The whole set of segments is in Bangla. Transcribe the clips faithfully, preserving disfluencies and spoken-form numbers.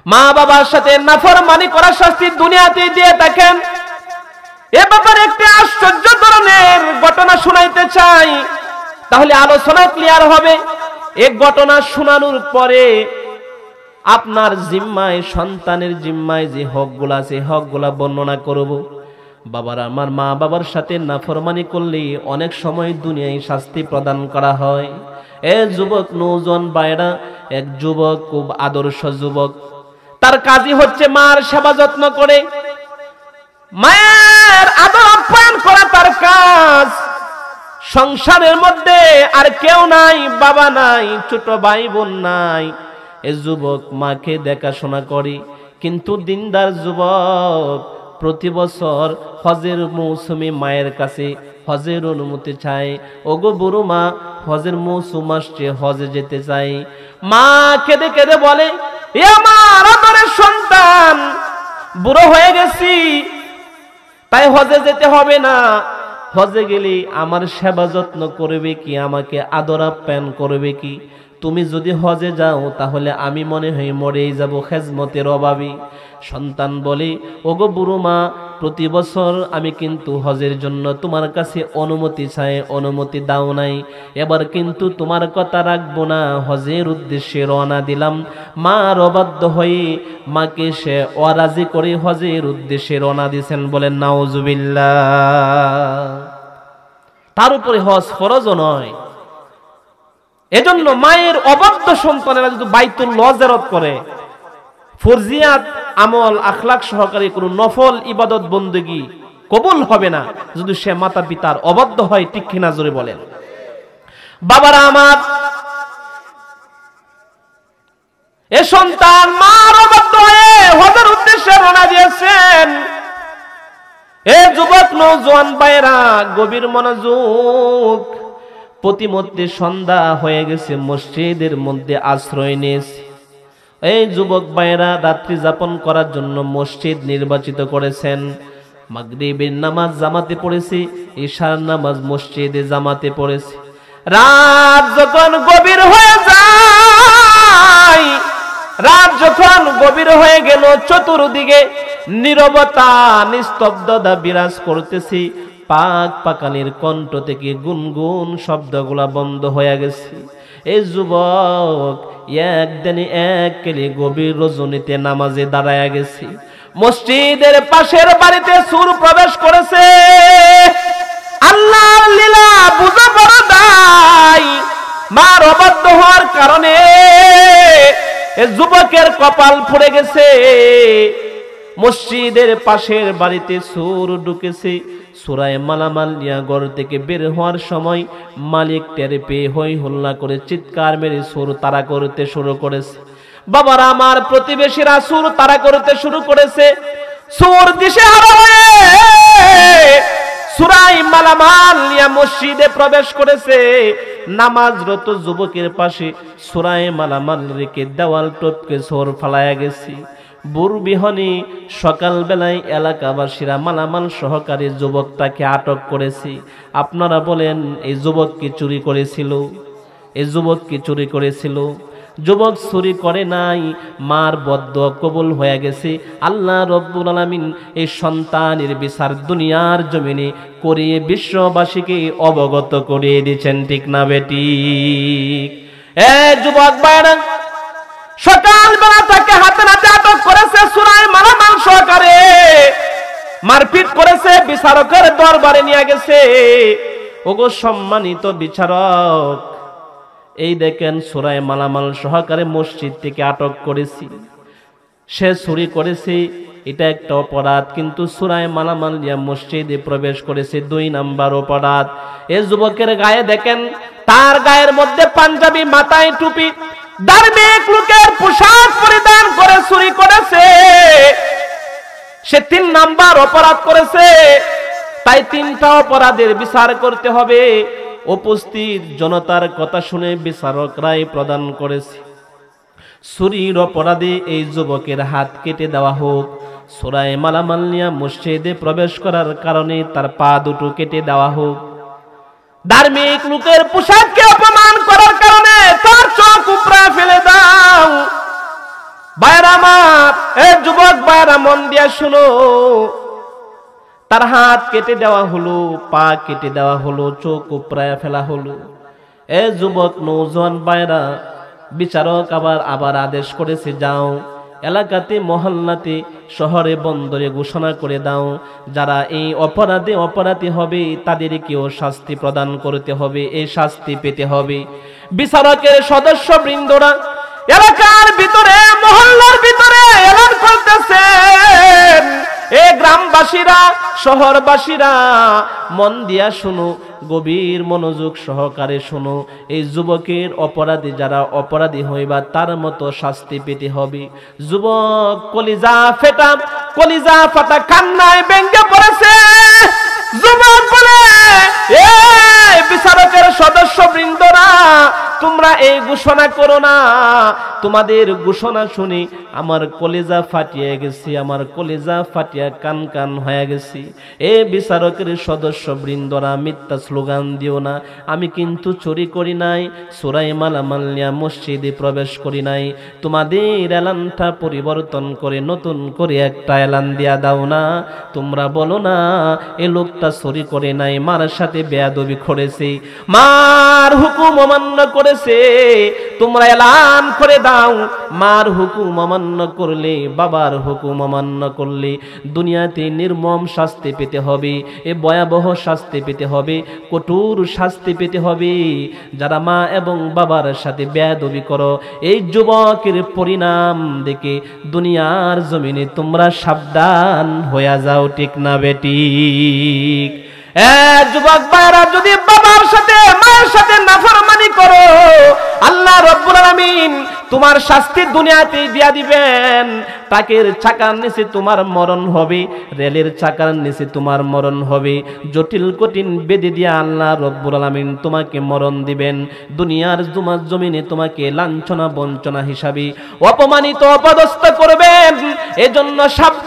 মা বাবার সাথে নাফরমানি করার শাস্তি দুনিয়াতে দিয়ে থাকেন। এ ব্যাপারে একটি আশ্চর্য ধরনের ঘটনা শোনাইতে চাই, তাহলে আলোচনা ক্লিয়ার হবে। এক ঘটনা শোনানোর পরে আপনার জিম্মায়, সন্তানের জিম্মায় যে হকগুলা আছে হকগুলা বর্ণনা করব। বাবার আমার মা বাবার সাথে নাফরমানি করলে অনেক সময় দুনিয়ায় শাস্তি প্রদান করা হয়। এ যুবক নৌজন বাইরা, এক যুবক খুব আদর্শ যুবক, তার কাজই হচ্ছে মার সেবা যত্ন করে, মায়ের আদর আপ্যায়ন করা তার কাজ। সংসারের মধ্যে আর কেউ নাই, বাবা নাই, ছোট ভাই বোন নাই। এ যুবক মাকে দেখাশোনা করে, কিন্তু দিনদার যুবক প্রতি বছর হজের মৌসুমে মায়ের কাছে হজের অনুমতি চায়। ওগো বুড়ো মা, হজের মৌসুম আসছে, হজে যেতে চাই। মা কেঁদে কেঁদে বলে, এ আমার আদরের সন্তান, বুড়ো হয়ে গেছি, তাই হজে যেতে হবে না। হজে গেলে আমার সেবা যত্ন করবে কি, আমাকে আদর আপ্যায়ন করবে কি? তুমি যদি হজে যাও তাহলে আমি মনে হয় মরেই যাব খেজমতের অভাবে। সন্তান বলে, ওগো বুড়ো মা, প্রতি বছর আমি কিন্তু হজের জন্য তোমার কাছে অনুমতি চাই, অনুমতি দাও নাই। এবার কিন্তু তোমার কথা রাখবো না, হজের উদ্দেশ্যে রওনা দিলাম। মা অবাধ্য হয়ে মাকে সে অরাজি করে হজের উদ্দেশ্যে রওনা দিয়েছেন। বলেন নাউজুবিল্লাহ। তার উপরে হজ ফরজও নয়। এজন্য মায়ের অবাধ্য সন্তানেরা যদি বাইতুল্লাহ জিয়ারত করে, ফরজিয়াত আমল আখলাক সহকারে কোনো নফল ইবাদত বন্দেগী কবুল হবে না যদি সে মাতা পিতার অবাধ্য হয়। ঠিক কিনা জোরে বলেন। বাবারা আমার, এ সন্তান মার অবাধ্য হয়ে হজের উদ্দেশ্যে রওনা দিয়েছেন। এ যুবক নওজোয়ান ভাইরা, গভীর মনোযোগ। প্রতিমধ্যে সন্ধ্যা হয়ে গেছে, মসজিদের মধ্যে আশ্রয় নিয়েছে। এই যুবক ভাইরা রাত্রি যাপন করার জন্য মসজিদ নির্বাচিত করেছেন। মাগরিবের নামাজ জামাতে পড়েছে, ইশার নামাজ মসজিদে জামাতে পড়েছে। রাত যখন গভীর হয়ে যায়, রাত যখন গভীর হয়ে গেল, চতুর্দিকে নীরবতা, নিস্তব্ধতা বিরাজ করতেছে। পাক পাকানির কণ্ঠ থেকে গুনগুন শব্দগুলা বন্ধ হয়ে গেছে। এই যুবক একদিনে এক কেলে গভীর রজনীতে নামাজে দাঁড়ায় গেছে। মসজিদের পাশের বাড়িতে চোর প্রবেশ করেছে। আল্লাহর লীলা বুঝা পড়া দায়। মার অবাধ্য হওয়ার কারণে এই যুবকের কপাল পুড়ে গেছে। মসজিদের পাশের বাড়িতে চোর ঢুকেছে। সূরায়ে মালামাল নিয়া ঘর থেকে বের হওয়ার সময় মালিক টের পেয়ে হই হল্লা করে চিৎকার মেরে চোর তাড়া করতে শুরু করেছে। বাবারা আমার, প্রতিবেশীরা চোর তাড়া করতে শুরু করেছে। চোর দিশেহারা হয়ে সূরায়ে মালামাল নিয়া মসজিদে প্রবেশ করেছে। নামাজরত যুবকের পাশে সূরায়ে মালামাল রেখে দেওয়াল টপকে চোর ফালায়া গেছে। বুরবিহনি সকাল বেলায় এলাকাবাসীরা মালামাল সহকারী যুবকটাকে আটক করেছে। আপনারা বলেন, এই যুবক কি চুরি করেছিল? এই যুবক কি চুরি করেছিল? যুবক চুরি করে নাই, মার বদদুয়া কবুল হয়ে গেছে। আল্লাহ রব্বুল আলামিন এই সন্তানের বিচার দুনিয়ার জমিনে করিয়ে বিশ্ববাসীকে অবগত করিয়ে দিচ্ছেন। ঠিক না বেটি? এ যুবক ভাইরা, সকালবেলা তাকে হাতে নাতে আটক করেছে সূরায়ে মালামাল সহকারে, মারপিট করেছে, বিচারকের দরবারে নিয়ে গেছে। ওগো সম্মানিত বিচারক, এই দেখেন সূরায়ে মালামাল সহকারে মসজিদ থেকে আটক করেছি। সে চুরি করেছে, এটা একটা অপরাধ, কিন্তু সূরায়ে মালামাল নিয়ে মসজিদে প্রবেশ করেছে, দুই নাম্বার অপরাধ। এই যুবকের গায়ে দেখেন, তার গায়ের মধ্যে পাঞ্জাবি, মাথায় টুপি, ধার্মিক লোকের পোশাক পরিধান করে চুরি করেছে। সে তিন নাম্বার অপরাধ করেছে। তাই তিনটা অপরাধের বিচার করতে হবে। উপস্থিত জনতার কথা শুনে বিচারক রায় প্রদান করেছে, চুরির অপরাধে এই যুবকের হাত কেটে দেওয়া হোক। সূরায়ে মালামাল নিয়ে মসজিদে প্রবেশ করার কারণে তার পা দুটো কেটে দেওয়া হোক। ধার্মিক লোকের পোশাককে অপমান করার কারণে তার চোখ উপড়া ফেলে দাও। ভাইরা আমার, এ যুবক ভাইরা মন দিয়া শুনো, তার হাত কেটে দেওয়া হলো, পা কেটে দেওয়া হলো, চোখ উপড়ায়া ফেলা হলো। এ যুবক নৌজওয়ান ভাইরা, বিচারক আবার আবার আদেশ করেছে, যাও এলাকাতে, মহল্লাতে, শহরে, বন্দরে ঘোষণা করে দাও, যারা এই অপরাধে অপরাধী হবে তাদেরকেও শাস্তি প্রদান করতে হবে, এই শাস্তি পেতে হবে। বিচারকের সদস্য বৃন্দরা এলাকার ভিতরে, মহল্লার ভিতরে এলান করতেছেন, এ গ্রামবাসীরা, শহরবাসীরা মন দিয়া শুনো, গভীর মনোযোগ সহকারে শুনো। এই যুবকের অপরাধী যারা অপরাধী হইবা তার মতো শাস্তি পেতে হবে। যুবক কলিজা ফেটা, কলিজা ফাটা কান্নায় ভেঙে পড়েছে। যুবক বলে, এ বিচারকের সদস্য বৃন্দরা, তোমরা এই ঘোষণা করো না, তোমাদের ঘোষণা শুনি আমার কলিজা ফাটিয়ে গেছে, আমার কলিজা ফাটিয়া কান কান হয়ে গেছে। এ বিচারকের সদস্য বৃন্দরা, মিথ্যা স্লোগান দিও না, আমি কিন্তু চুরি করি নাই, সুরাই মালামাল নিয়া মসজিদে প্রবেশ করি নাই। তোমাদের এলানটা পরিবর্তন করে নতুন করে একটা এলান দিয়া দাও না। তোমরা বলো না এ লোকটা চুরি করে নাই, মার সাথে বেয়াদবি করেছে, মার হুকুম অমান্য করেছে। তোমরা এলান করে দাও, মার হুকুম অমান্য করলে, বাবার হুকুম অমান্য করলে দুনিয়াতে নির্মম শাস্তি পেতে হবে, এ ভয়াবহ শাস্তি পেতে হবে, কঠোর শাস্তি পেতে হবে। যারা মা এবং বাবার সাথে বেয়াদবি করো, এই যুবকের পরিণাম দেখে দুনিয়ার জমিনে তোমরা সাবধান হয়ে যাও, ঠিক না বেঠিক? এ যুবক ভাইরা, যদি বাবার সাথে মায়ের সাথে নাফরমানি করো, আল্লাহ রাব্বুল আলামিন তোমার শাস্তি দুনিয়াতে দিয়া দিবেন। ট্রাকের চাকার নিচে তোমার মরণ হবে, রেলের চাকার নিচে তোমার মরণ হবে, জটিল কঠিন বেঁধে দিয়া আল্লাহ রাব্বুল আলামিন তোমাকে মরণ দিবেন। দুনিয়ার জুমার জমিনে তোমাকে লাঞ্ছনা বঞ্চনা হিসাবে অপমানিত অপদস্থ করবেন। এজন্য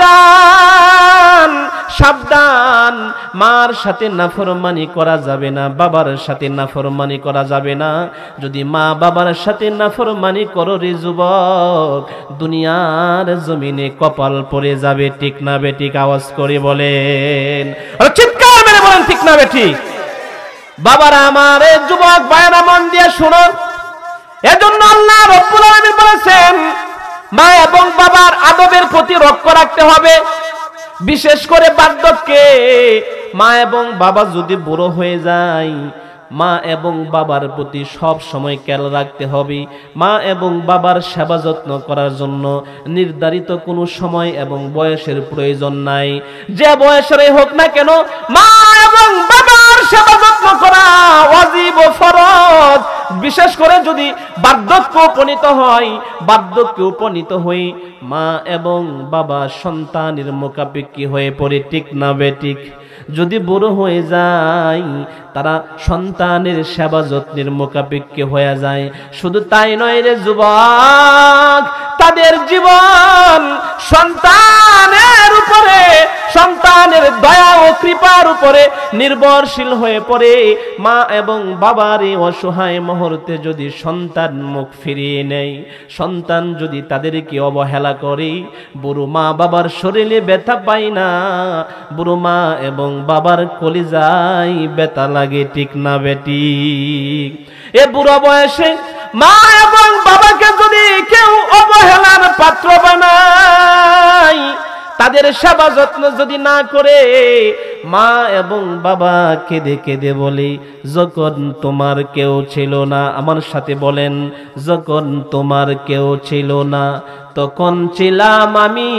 সাবধান, সাবধান। মার সাথে নাফরমানি করা যাবে না, বাবার সাথে নাফরমানি করা যাবে না। যদি মা বাবার সাথে নাফরমানি করো রে যুবক, দুনিয়ার জমিনে কপাল পড়ে যাবে, ঠিক না বেঠিক? আওয়াজ করে বলেন, আর চিৎকার মেরে বলেন, ঠিক না বেঠিক? বাবারা আমার, এই যুবক ভাইরা মন দিয়ে শুনো। এজন্য আল্লাহ রাব্বুল আলামিন বলেছেন, মা এবং বাবার আদবের প্রতি লক্ষ্য রাখতে হবে। বিশেষ করে বার্ধক্যে মা এবং বাবা যদি বুড়ো হয়ে যায়, মা এবং বাবার প্রতি সব সময় খেয়াল রাখতে হবে। মা এবং বাবার সেবা যত্ন করার জন্য নির্ধারিত কোনো সময় এবং বয়সের প্রয়োজন নাই। যে বয়সেরই হোক না কেন, মা এবং বাবার সেবা যত্ন করা ওয়াজিব ও ফরজ। বিশেষ করে যদি বার্ধক্য উপনীত হয়, বার্ধক্য উপনীত হই মা এবং বাবা সন্তানের মুখাপেক্ষী হয়ে পড়ে, ঠিক না বেঠিক? যদি বুড়ো হয়ে যায়, তারা সন্তানের সেবা যত্নের মুখাপেক্ষী হয়ে যায়। শুধু তাই নয় রে যুবক, তাদের জীবন সন্তানের উপরে, সন্তানের দয়া ও কৃপার উপরে নির্ভরশীল হয়ে পড়ে। মা এবং বাবার এই অসহায় মুহূর্তে যদি সন্তান মুখ ফিরিয়ে নেয়, সন্তান যদি তাদেরকে অবহেলা করে, বুড়ো মা বাবার শরীরে ব্যথা পায় না, বুড়ো মা এবং বাবার কলিজায় ব্যথা লাগে, ঠিক না বেঠিক? এ বুড়ো বয়সে মা এবং বাবাকে যদি কেউ অবহেলার পাত্র বানায়, তাদের সেবা যত্ন যদি না করে, মা এবং বাবা কেঁদে কেঁদে বলে, যখন তোমার কেউ ছিল না, আমার সাথে বলেন, যখন তোমার কেউ ছিল না তখন ছিলাম আমি,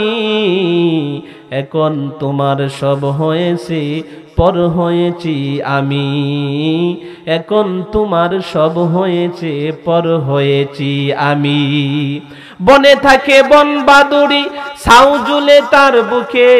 এখন তোমার সব হয়েছে, পর হয়েছি আমি, এখন তোমার সব হয়েছে, পর হয়েছি আমি। বনে থাকে বন বাদুড়ি, ছাউ ঝুলে তার বুকে,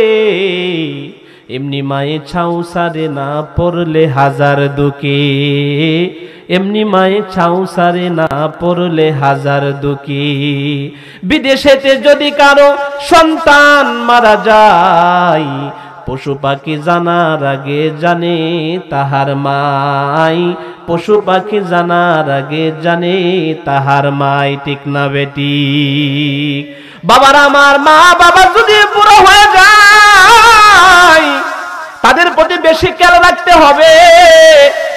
এমনি মায়ে ছাউ সারে না পড়লে হাজার দুঃখে, এমনি মায়ে ছাউ সারে না পড়লে হাজার দুঃখী। বিদেশেতে যদি কারো সন্তান মারা যায়, পশু পাখি জানার আগে জানে তাহার মাই, পশু পাখি জানার আগে জানে তাহার মাই, ঠিক না বেটি? বাবার আমার, মা বাবা যদি বুড়ো হয়ে যায় তাদের প্রতি বেশি খেয়াল রাখতে হবে।